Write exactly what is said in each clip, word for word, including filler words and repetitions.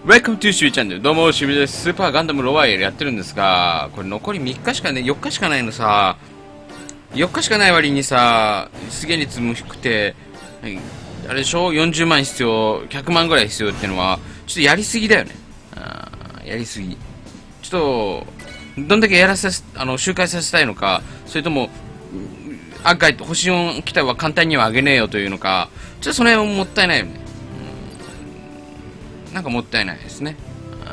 Welcome to しびチャンネル。どうも、しびです。スーパーガンダムロワイヤルやってるんですが、これ残りみっかしかね、よっかしかないのさ、よっかしかない割にさ、出現率も低くて、あれでしょ ?よんじゅう 万必要、ひゃくまんぐらい必要っていうのは、ちょっとやりすぎだよね。あやりすぎ。ちょっと、どんだけやらせ、あの、周回させたいのか、それとも、あ、が星よん機体は簡単には上げねえよというのか、ちょっとその辺ももったいないよね。なんかもったいないですね。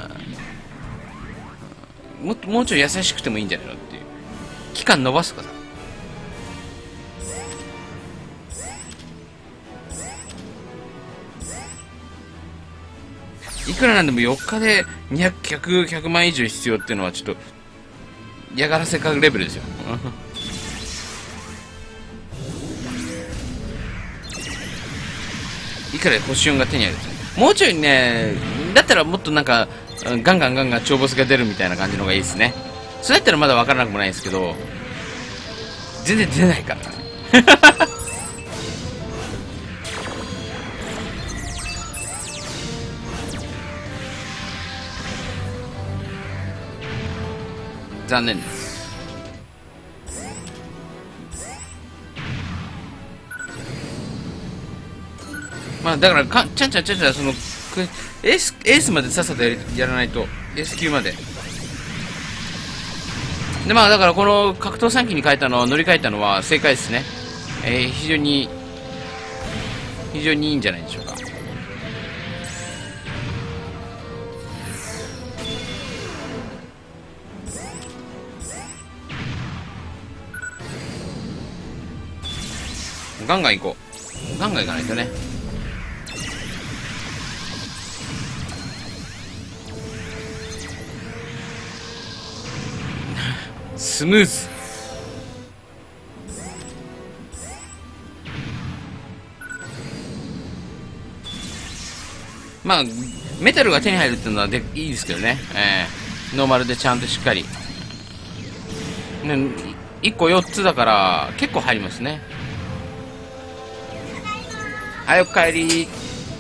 もっともうちょい優しくてもいいんじゃないのっていう。期間伸ばすとかさ。いくらなんでもよっかでにひゃく、ひゃく、ひゃくまん以上必要っていうのはちょっと嫌がらせかレベルですよ。いくら星よんが手にあるんですね。もうちょいね、だったらもっとなんかガンガンガンガン超ボスが出るみたいな感じの方がいいですね。それだったらまだ分からなくもないんですけど、全然出ないからね。残念です。まあだからかちゃんちゃんちゃんちゃんそのエース、エースまでさっさとややらないと、エース級まで。でまあだからこの格闘さん機に変えたの乗り換えたのは正解ですね。えー、非常に非常にいいんじゃないでしょうか。ガンガン行こう。ガンガン行かないとね。スムーズ。まあメタルが手に入るっていうのはでいいですけどね、えー、ノーマルでちゃんとしっかり、ね、いっこよっつだから結構入りますね。はい、おかえり。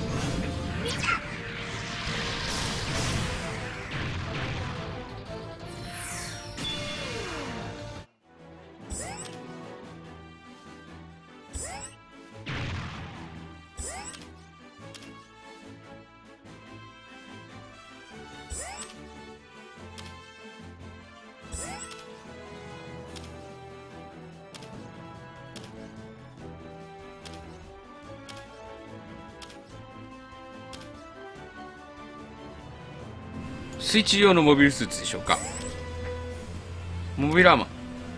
水中用のモビルスーツでしょうか。モビルアーマー。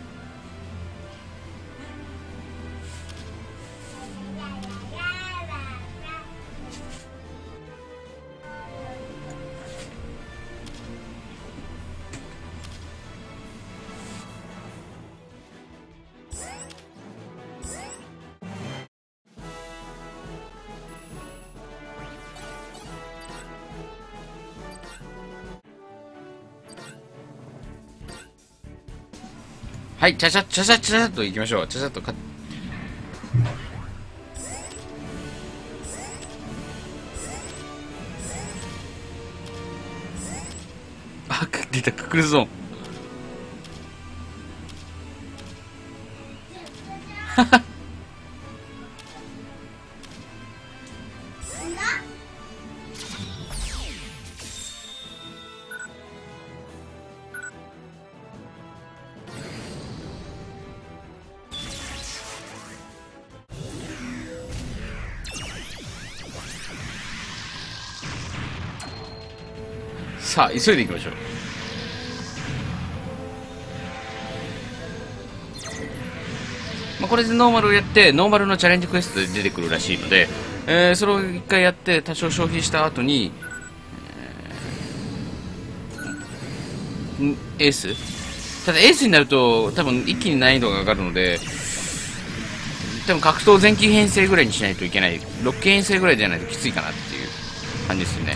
はい、ちゃちゃちゃちゃちゃっといきましょう。ちゃちゃっとか。あ、出た、ククルゾーン。はは。さあ急いでいきましょう。まあ、これでノーマルをやってノーマルのチャレンジクエストで出てくるらしいので、えー、それを一回やって多少消費した後に、えー、エースただエースになると多分一気に難易度が上がるので、多分格闘前期編成ぐらいにしないといけない。ろっき編成ぐらいじゃないときついかなっていう感じですよね。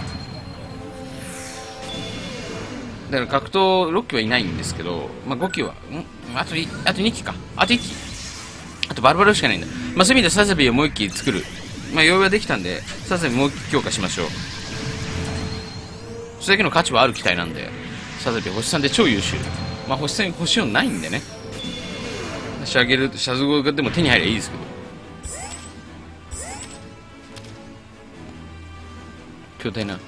だから格闘ろっきはいないんですけど、まあ、ごきは、んあと、あとにきか。あといっき。あとバルバルしかないんだ。まあ、そういう意味でサザビーをもういっき作る。まあ、用意はできたんで、サザビーもういっき強化しましょう。 それだけの価値はある機体なんで、サザビー星さんで超優秀。まあ星さん、星よんないんでね。仕上げる、シャズゴがでも手に入りゃいいですけど。巨大な。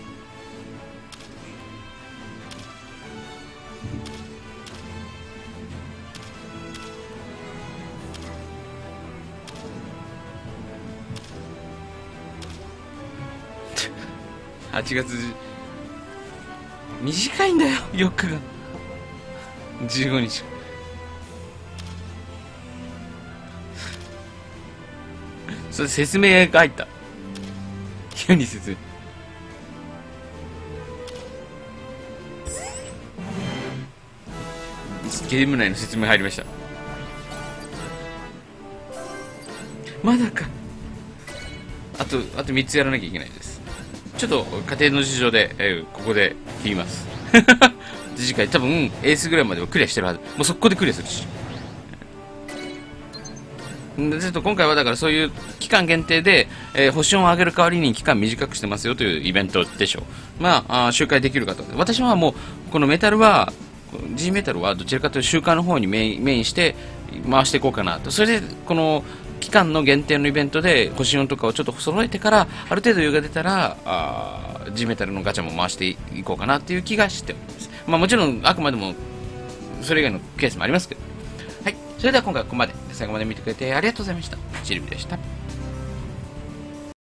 はちがつ短いんだよ、よっかがじゅうごにち。それ説明が入った。急に説明。ゲーム内の説明入りました。まだか。あとあとみっつやらなきゃいけないです。ちょっと家庭の事情で、えー、ここで切ります次回多分エースぐらいまではクリアしてるはず。もう速攻でクリアするし。ちょっと今回はだからそういう期間限定で、えー、星を上げる代わりに期間短くしてますよというイベントでしょう。まあ、あ周回できるかと。私はもうこのメタルは G メタルはどちらかというと周回の方にメイン、メインして回していこうかなと。それでこの期間の限定のイベントで星よんとかをちょっと揃えてからある程度余裕が出たらあ G メタルのガチャも回していこうかなという気がしております。まあもちろんあくまでもそれ以外のケースもありますけど。はい、それでは今回はここまで。最後まで見てくれてありがとうございました。チルビでした。